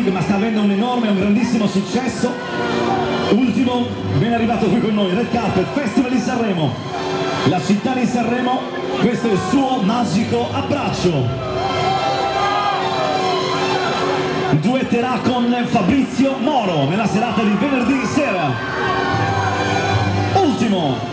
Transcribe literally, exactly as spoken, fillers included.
League, ma sta avendo un enorme, un grandissimo successo. Ultimo, ben arrivato qui con noi, Red Carpet, Festival di Sanremo. La città di Sanremo, questo è il suo magico abbraccio. Duetterà con Fabrizio Moro nella serata di venerdì sera. Ultimo.